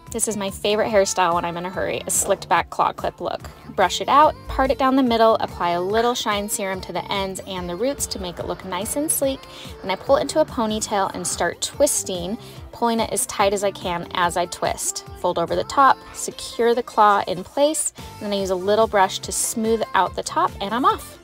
This is my favorite hairstyle when I'm in a hurry, a slicked back claw clip look. Brush it out, part it down the middle, apply a little shine serum to the ends and the roots to make it look nice and sleek. Then I pull it into a ponytail and start twisting, pulling it as tight as I can as I twist. Fold over the top, secure the claw in place, and then I use a little brush to smooth out the top, and I'm off.